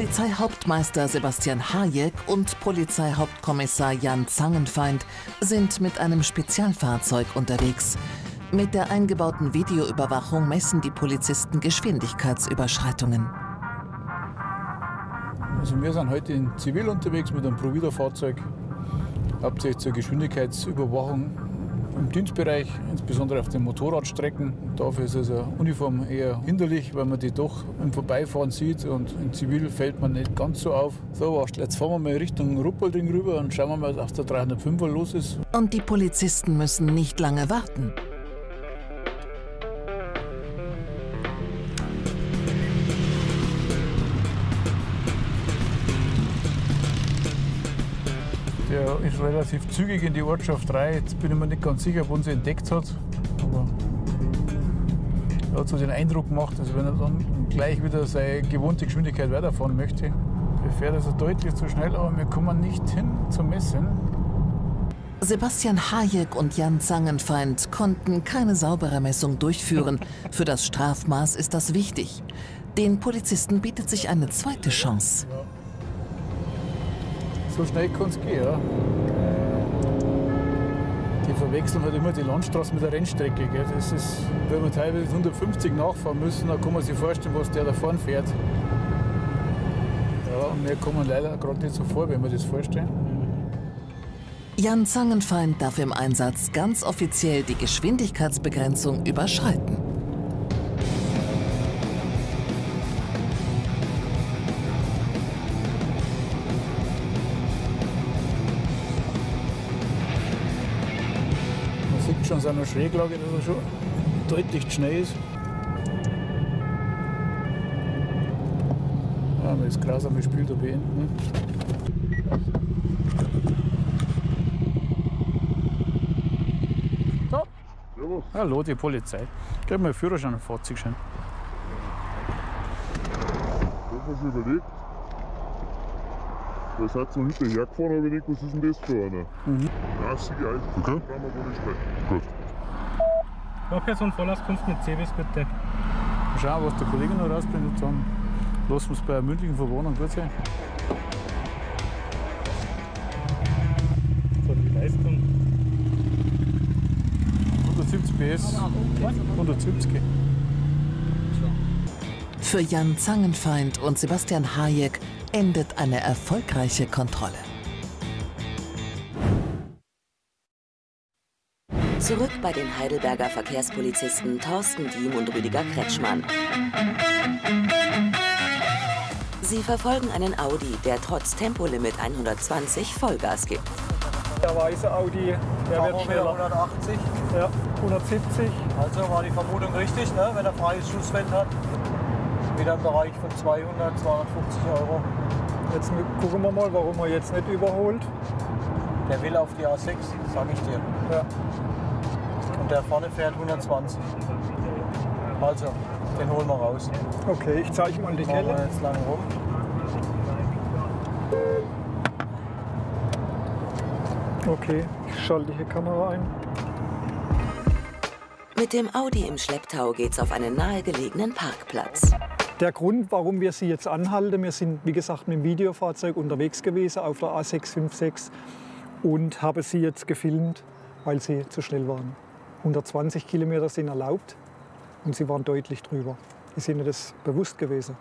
Polizeihauptmeister Sebastian Hajek und Polizeihauptkommissar Jan Zangenfeind sind mit einem Spezialfahrzeug unterwegs. Mit der eingebauten Videoüberwachung messen die Polizisten Geschwindigkeitsüberschreitungen. Also wir sind heute in Zivil unterwegs mit einem Provida-Fahrzeug, hauptsächlich zur Geschwindigkeitsüberwachung im Dienstbereich, insbesondere auf den Motorradstrecken. Dafür ist also Uniform eher hinderlich, weil man die doch im Vorbeifahren sieht, und in Zivil fällt man nicht ganz so auf. So, jetzt fahren wir mal Richtung Ruppolding rüber und schauen wir mal, was auf der 305er los ist. Und die Polizisten müssen nicht lange warten. Der ist relativ zügig in die Ortschaft rein. Jetzt bin ich mir nicht ganz sicher, ob er uns entdeckt hat. Aber er hat so den Eindruck gemacht, dass wenn er dann gleich wieder seine gewohnte Geschwindigkeit weiterfahren möchte. Er fährt also deutlich zu schnell, aber wir kommen nicht hin zum Messen. Sebastian Hajek und Jan Zangenfeind konnten keine saubere Messung durchführen. Für das Strafmaß ist das wichtig. Den Polizisten bietet sich eine zweite Chance. So schnell kann es gehen, ja. Die verwechseln halt immer die Landstraße mit der Rennstrecke. Gell. Das ist, wenn wir teilweise 150 nachfahren müssen, dann kann man sich vorstellen, was der da vorne fährt. Ja, und wir kommen leider gerade nicht so vor, wenn wir das vorstellen. Jan Zangenfeind darf im Einsatz ganz offiziell die Geschwindigkeitsbegrenzung überschreiten. Schon seiner Schräglage, dass er schon deutlich schnell ist. Ja, das grausame Spiel da beenden. So. Hallo, die Polizei. Gib mir einen Führerschein und Fahrzeugschein. Ich habe mir schon überlegt. Da seid ihr noch hinterhergefahren, aber ich überlegt, was ist denn das für einer? 30 Euro. Okay. Da kann man gar nicht sprechen. Gut. Fahrperson Vollauskunft mit CBs bitte. Mal schauen, was der Kollege noch rausbringt. Dann lassen wir es bei einer mündlichen Verwarnung gut sein. So, die Leistung. 170 PS. 170. Für Jan Zangenfeind und Sebastian Hajek endet eine erfolgreiche Kontrolle. Zurück bei den Heidelberger Verkehrspolizisten Thorsten Diem und Rüdiger Kretschmann. Sie verfolgen einen Audi, der trotz Tempolimit 120 Vollgas gibt. Der weiße Audi, der wird schneller. 180. Ja, 170. Also war die Vermutung richtig, ne? Wenn er freies Schussfeld hat. Wieder im Bereich von 200, 250 Euro. Jetzt gucken wir mal, warum er jetzt nicht überholt. Der will auf die A6, sag ich dir. Ja. Und der vorne fährt 120. Also, den holen wir raus. Okay, ich zeige mal die Machen wir Kelle. jetzt lang rum. Okay, ich schalte die Kamera ein. Mit dem Audi im Schlepptau geht's auf einen nahegelegenen Parkplatz. Der Grund, warum wir Sie jetzt anhalten, wir sind, wie gesagt, mit dem Videofahrzeug unterwegs gewesen auf der A656 und haben Sie jetzt gefilmt, weil Sie zu schnell waren. 120 Kilometer sind erlaubt und Sie waren deutlich drüber. Ist Ihnen das bewusst gewesen?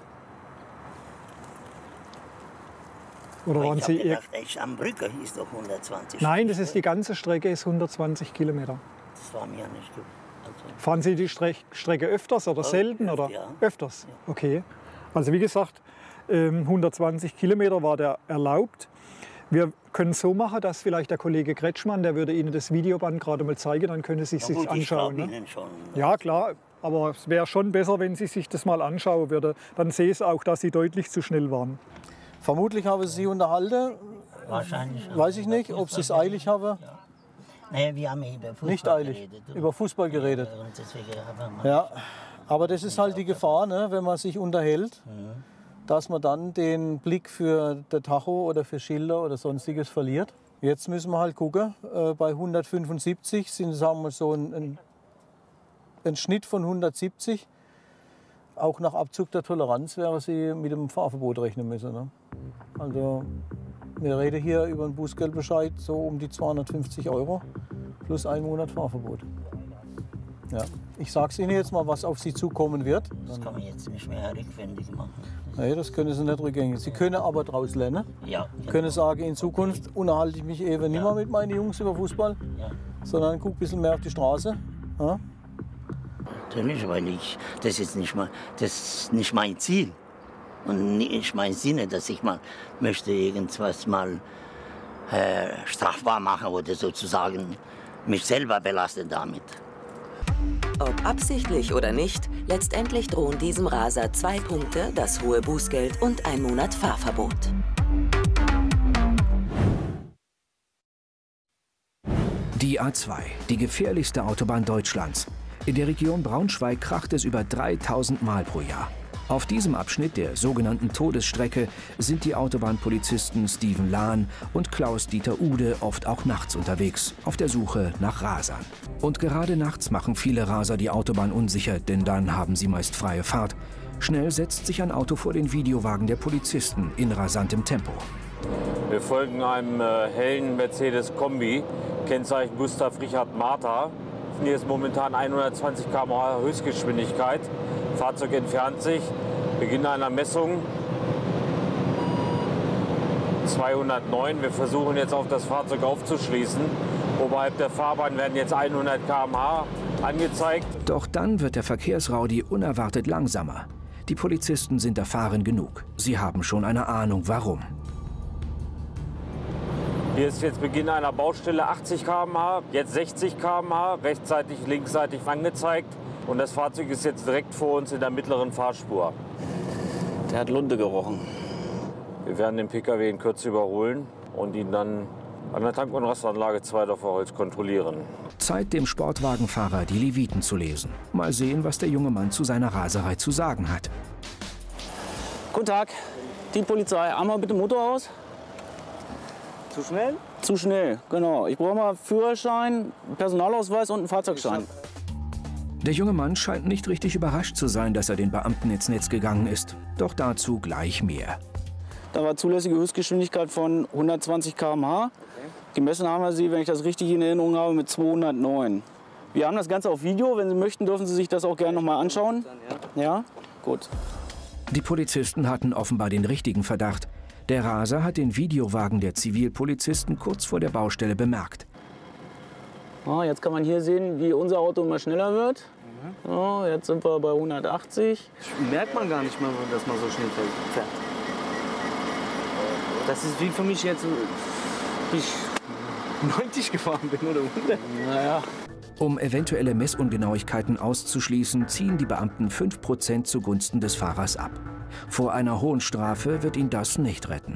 Oder waren ich Sie habe gedacht, echt am Brücke hieß doch 120. Nein, das ist die ganze Strecke, ist 120 Kilometer. Das war mir nicht gut. Also, Fahren Sie die Strecke öfters oder selten? Oder? Ja. Öfters? Ja. Okay. Also wie gesagt, 120 Kilometer war der erlaubt. Wir können so machen, dass vielleicht der Kollege Kretschmann, der würde Ihnen das Videoband gerade mal zeigen, dann können Sie ja, sich gut, anschauen. Ich Ne? Ihnen schon. Ja, klar. Aber es wäre schon besser, wenn Sie sich das mal anschauen würden. Dann sehe ich auch, dass Sie deutlich zu schnell waren. Vermutlich habe ich Sie unterhalten. Wahrscheinlich. Weiß ich nicht, ob Sie es eilig haben. Ja. Naja, wir haben ja über Fußball Nicht eilig, geredet. über Fußball geredet. Und deswegen haben wir Ja, aber das ist halt die Gefahr, ne, wenn man sich unterhält, dass man dann den Blick für der Tacho oder für Schilder oder Sonstiges verliert. Jetzt müssen wir halt gucken, bei 175 sind, sagen wir so, ein Schnitt von 170. auch nach Abzug der Toleranz wäre sie mit dem Fahrverbot rechnen müssen. Ne? Also wir reden hier über einen Bußgeldbescheid so um die 250 € plus 1 Monat Fahrverbot. Ja. Ich sage Ihnen jetzt mal, was auf Sie zukommen wird. Das kann man jetzt nicht mehr rückwendig machen. Nee, das können Sie nicht rückgängig. Sie können aber daraus lernen. Ja. Sie können sagen, in Zukunft unterhalte ich mich eben nicht mehr mit meinen Jungs über Fußball, sondern gucke ein bisschen mehr auf die Straße. Ja? Natürlich, weil das ist nicht mein Ziel. Und nicht mein Sinne, dass ich mal möchte irgendwas mal strafbar machen oder sozusagen mich selber belasten damit. Ob absichtlich oder nicht, letztendlich drohen diesem Raser 2 Punkte, das hohe Bußgeld und 1 Monat Fahrverbot. Die A2, die gefährlichste Autobahn Deutschlands. In der Region Braunschweig kracht es über 3000 Mal pro Jahr. Auf diesem Abschnitt der sogenannten Todesstrecke sind die Autobahnpolizisten Steven Lahn und Klaus-Dieter Ude oft auch nachts unterwegs, auf der Suche nach Rasern. Und gerade nachts machen viele Raser die Autobahn unsicher, denn dann haben sie meist freie Fahrt. Schnell setzt sich ein Auto vor den Videowagen der Polizisten in rasantem Tempo. Wir folgen einem hellen Mercedes-Kombi, Kennzeichen Gustav Richard Martha. Hier ist momentan 120 km/h Höchstgeschwindigkeit. Fahrzeug entfernt sich, Beginn einer Messung 209. Wir versuchen jetzt auf das Fahrzeug aufzuschließen. Oberhalb der Fahrbahn werden jetzt 100 km/h angezeigt. Doch dann wird der Verkehrsraudi unerwartet langsamer. Die Polizisten sind erfahren genug. Sie haben schon eine Ahnung, warum. Hier ist jetzt Beginn einer Baustelle, 80 km/h, jetzt 60 km/h, rechtzeitig, linksseitig angezeigt. Und das Fahrzeug ist jetzt direkt vor uns in der mittleren Fahrspur. Der hat Lunte gerochen. Wir werden den Pkw in Kürze überholen und ihn dann an der Tank- und Rastanlage Zweidorfer Holz kontrollieren. Zeit, dem Sportwagenfahrer die Leviten zu lesen. Mal sehen, was der junge Mann zu seiner Raserei zu sagen hat. Guten Tag, die Polizei. Einmal bitte Motor aus. Zu schnell? Zu schnell, genau. Ich brauche mal Führerschein, Personalausweis und einen Fahrzeugschein. Der junge Mann scheint nicht richtig überrascht zu sein, dass er den Beamten ins Netz gegangen ist. Doch dazu gleich mehr. Da war zulässige Höchstgeschwindigkeit von 120 km/h. Gemessen haben wir sie, wenn ich das richtig in Erinnerung habe, mit 209. Wir haben das Ganze auf Video. Wenn Sie möchten, dürfen Sie sich das auch gerne noch mal anschauen. Ja? Gut. Die Polizisten hatten offenbar den richtigen Verdacht. Der Raser hat den Videowagen der Zivilpolizisten kurz vor der Baustelle bemerkt. Jetzt kann man hier sehen, wie unser Auto immer schneller wird. Jetzt sind wir bei 180. Merkt man gar nicht mal, dass man so schnell fährt. Das ist wie für mich jetzt, wie ich 90 gefahren bin oder 100. Naja. Um eventuelle Messungenauigkeiten auszuschließen, ziehen die Beamten 5% zugunsten des Fahrers ab. Vor einer hohen Strafe wird ihn das nicht retten.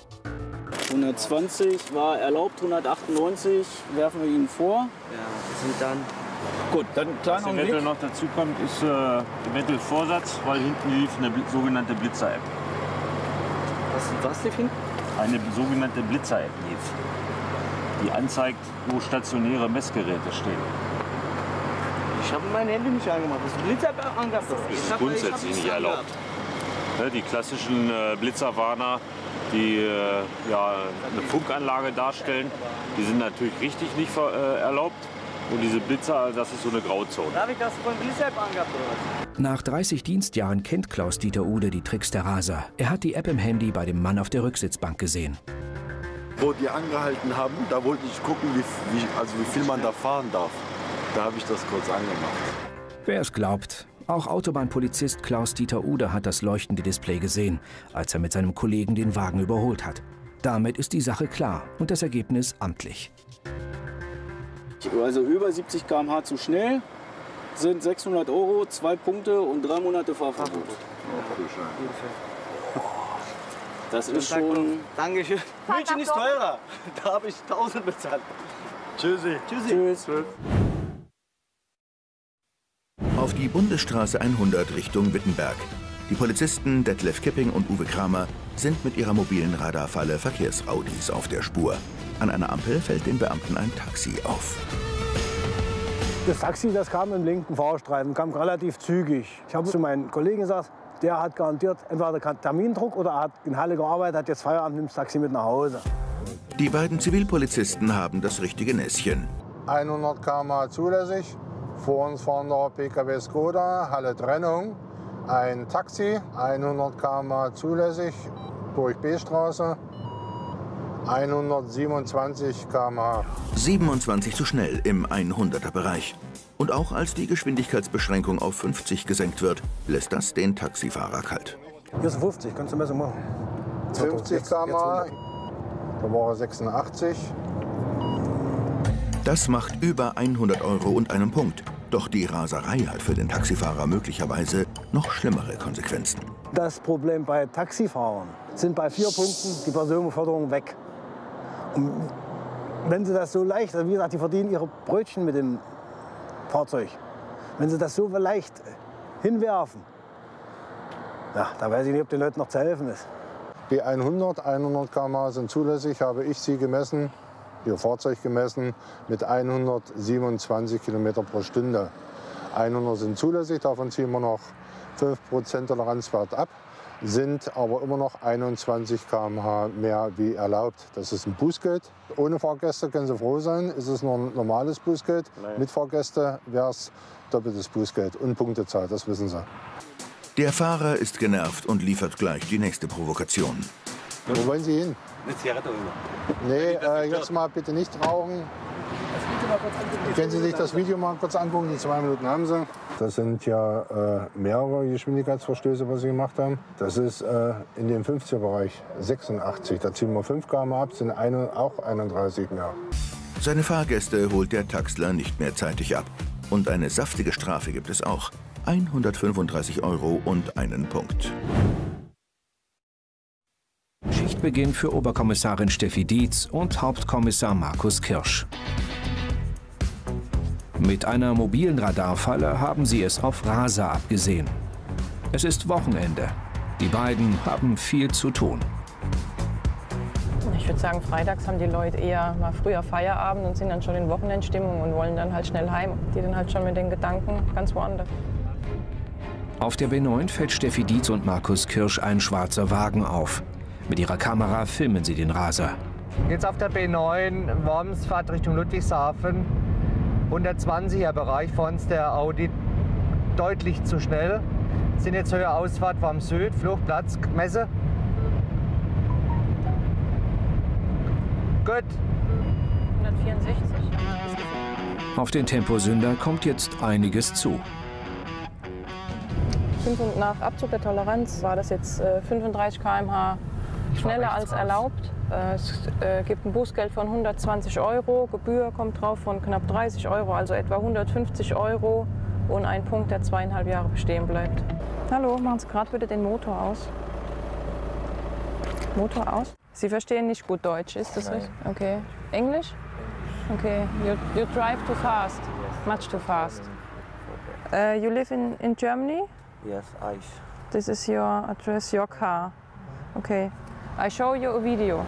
120 war erlaubt, 198 werfen wir Ihnen vor. Ja, das sind dann... Gut, dann kleinen Was eventuell noch dazu kommt, ist eventuell Vorsatz, weil hinten lief eine sogenannte Blitzer-App. Was lief hinten? Eine sogenannte Blitzer-App lief, die anzeigt, wo stationäre Messgeräte stehen. Ich habe mein Handy nicht angemacht. Das Blitzer angehabt. Das ist grundsätzlich nicht erlaubt. Die klassischen Blitzerwarner, die eine Funkanlage darstellen, die sind natürlich richtig nicht erlaubt. Und diese Blitzer, das ist so eine Grauzone. Darf ich das von Blitzer angehabt oder was? Nach 30 Dienstjahren kennt Klaus-Dieter Ude die Tricks der Raser. Er hat die App im Handy bei dem Mann auf der Rücksitzbank gesehen. Wo die angehalten haben, da wollte ich gucken, wie viel man da fahren darf. Da habe ich das kurz angemacht. Wer es glaubt, auch Autobahnpolizist Klaus-Dieter Ude hat das leuchtende Display gesehen, als er mit seinem Kollegen den Wagen überholt hat. Damit ist die Sache klar und das Ergebnis amtlich. Also über 70 km/h zu schnell sind 600 €, 2 Punkte und 3 Monate Fahrverbot. Das ist schon... Dankeschön. München ist teurer. Da habe ich 1000 bezahlt. Tschüssi. Tschüss. Auf die Bundesstraße 100 Richtung Wittenberg. Die Polizisten Detlef Kipping und Uwe Kramer sind mit ihrer mobilen Radarfalle Verkehrsaudis auf der Spur. An einer Ampel fällt den Beamten ein Taxi auf. Das Taxi, das kam im linken Fahrstreifen, kam relativ zügig. Ich habe zu meinen Kollegen gesagt, der hat garantiert entweder Termindruck oder er hat in Halle gearbeitet, hat jetzt Feierabend, nimmt das Taxi mit nach Hause. Die beiden Zivilpolizisten haben das richtige Näschen. 100 km/h zulässig. Vor uns fahren noch PKW Skoda, Halle Trennung. Ein Taxi, 100 km/h zulässig, durch B-Straße. 127 km/h. 27 zu schnell im 100er-Bereich. Und auch als die Geschwindigkeitsbeschränkung auf 50 gesenkt wird, lässt das den Taxifahrer kalt. Hier ist 50, kannst du besser machen. 50 km/h, da war er 86. Das macht über 100 € und einen Punkt. Doch die Raserei hat für den Taxifahrer möglicherweise noch schlimmere Konsequenzen. Das Problem bei Taxifahrern sind bei 4 Punkten die Personenbeförderung weg. Und wenn sie das so leicht, wie gesagt, die verdienen ihre Brötchen mit dem Fahrzeug. Wenn sie das so leicht hinwerfen, ja, da weiß ich nicht, ob den Leuten noch zu helfen ist. B100, 100 km/h sind zulässig, habe ich sie gemessen, ihr Fahrzeug gemessen, mit 127 km pro Stunde. 100 sind zulässig, davon ziehen wir noch 5% Toleranzwert ab, sind aber immer noch 21 km/h mehr wie erlaubt. Das ist ein Bußgeld. Ohne Fahrgäste können Sie froh sein, ist es nur ein normales Bußgeld. Nein. Mit Fahrgäste wäre es doppeltes Bußgeld und Punktezahl, das wissen Sie. Der Fahrer ist genervt und liefert gleich die nächste Provokation. Wo wollen Sie hin? Eine Zigarette rüber. Nee, jetzt mal bitte nicht rauchen. Können Sie sich das Video mal kurz angucken, die 2 Minuten haben Sie. Das sind ja mehrere Geschwindigkeitsverstöße, was Sie gemacht haben. Das ist in dem 50er-Bereich 86. Da ziehen wir 5 km ab, sind auch 31 mehr. Seine Fahrgäste holt der Taxler nicht mehr zeitig ab. Und eine saftige Strafe gibt es auch. 135 € und einen Punkt. Schichtbeginn für Oberkommissarin Steffi Dietz und Hauptkommissar Markus Kirsch. Mit einer mobilen Radarfalle haben sie es auf Raser abgesehen. Es ist Wochenende. Die beiden haben viel zu tun. Ich würde sagen, freitags haben die Leute eher mal früher Feierabend und sind dann schon in Wochenendstimmung und wollen dann halt schnell heim. Die dann halt schon mit den Gedanken ganz woanders. Auf der B9 fällt Steffi Dietz und Markus Kirsch ein schwarzer Wagen auf. Mit ihrer Kamera filmen sie den Raser. Jetzt auf der B9, Wormsfahrt Richtung Ludwigshafen. 120er Bereich, vor uns der Audi deutlich zu schnell. Sind jetzt höher Ausfahrt vom Süd, Fluchtplatz, Messe. Gut. 164. Auf den Temposünder kommt jetzt einiges zu. 5 und nach Abzug der Toleranz war das jetzt 35 km/h schneller als erlaubt. Es gibt ein Bußgeld von 120 €, Gebühr kommt drauf von knapp 30 €, also etwa 150 € und ein Punkt, der 2,5 Jahre bestehen bleibt. Hallo, machen Sie gerade bitte den Motor aus. Motor aus? Sie verstehen nicht gut Deutsch, ist das richtig? Okay. Englisch? Okay. You drive too fast. Much too fast. You live in Germany? Yes, I. This is your address, your car. Okay. I show you a video.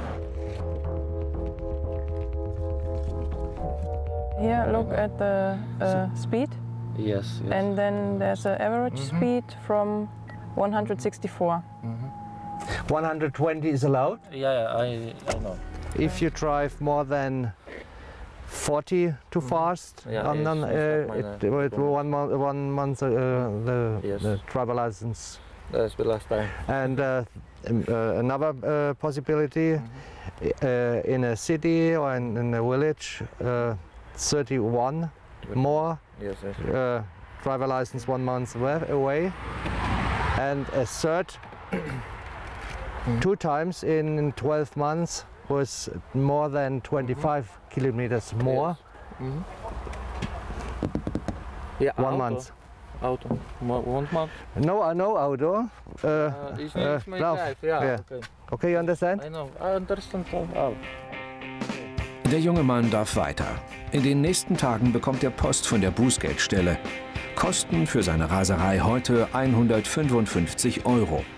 Here, look at the speed. Yes, yes. And then there's an average speed from 164. 120 is allowed? Yeah, I know. If you drive more than 40 too fast, Yeah, and then it's one month the driver license. That's the last time. And another possibility in a city or in a village, 31 more. Yes, yes. Driver license 1 month away, and a third 2 times in 12 months was more than 25 kilometers more. Yeah, 1 month. Auto. 1 month? No auto. It's my life, yeah. Okay, you understand? I know, I understand all. Der junge Mann darf weiter. In den nächsten Tagen bekommt er Post von der Bußgeldstelle. Kosten für seine Raserei heute 155 €.